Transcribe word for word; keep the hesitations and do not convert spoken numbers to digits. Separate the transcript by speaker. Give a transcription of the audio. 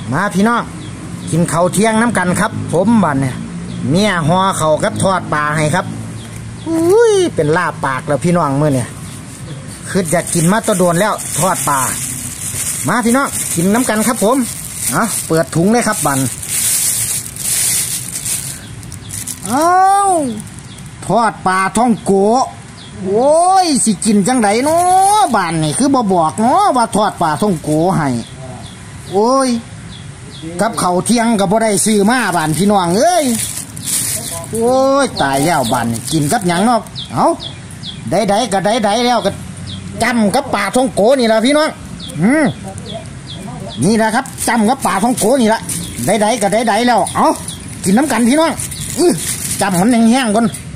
Speaker 1: มาพี่น้องกินข้าวเที่ยงน้ำกันครับผมบันเนี่ยเมียห่อข้าวกับทอดปลาให้ครับอุ้ยเป็นลาบปากแล้วพี่น้องเมื่อเนี่ยคืออยากกินมาตัวโดนแล้วทอดปลามาพี่น้องกินน้ำกันครับผมอ่ะเปิดถุงเลยครับบันอ้าวทอดปลาท่องโกโอ้ยสิกินจังไดเนาะบ้านนี่คือบ่บอกเนาะว่าทอดปลาท่องโกให้โอ้ยกับเขาเที่ยงกับบ่ได้ซื้อมาบ้านพี่น้องเอ้ยโอ้ยตายแล้วบ้านกินกับหยังเนาะเอาได้ได้ก็ได้ได้แล้วก็จำกับปลาท่องโกนี่แหละพี่น้องอืมนี่แหละครับจำกับปลาท่องโกนี่แหละได้ได้ก็ได้ได้แล้วเอากินน้ำกันพี่น้องอื้อจำมันแห้งๆก่อน